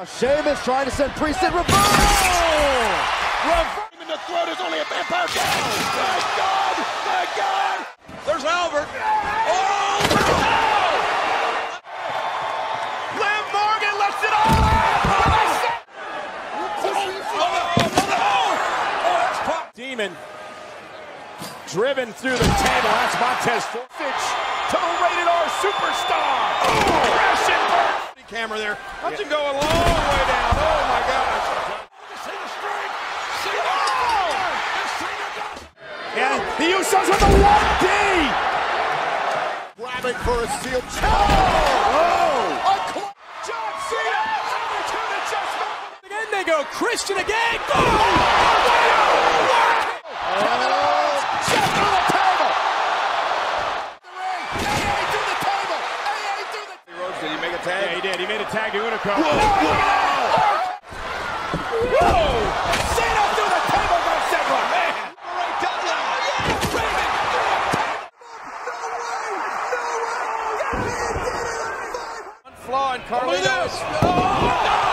Sheamus trying to send Priest in reverse. Reverse in the throat is only a vampire. My God! My God! There's Albert. Oh! Liv Morgan lets it all out. Demon driven through the table. That's Montez Ford. To the rated R superstar. Crashing camera there. Watch him go a long way down. Oh my gosh. Cena strike. Cena. And the Usos with a 1D. Grabbing for a steel chair. Oh. John Cena. Attitude adjustment. Again they go. Christian again. Yeah, he did. He made a tag to Unico. Whoa! Cena through the table by Segler. Man. Right down there. No way. One flaw in Carlito's.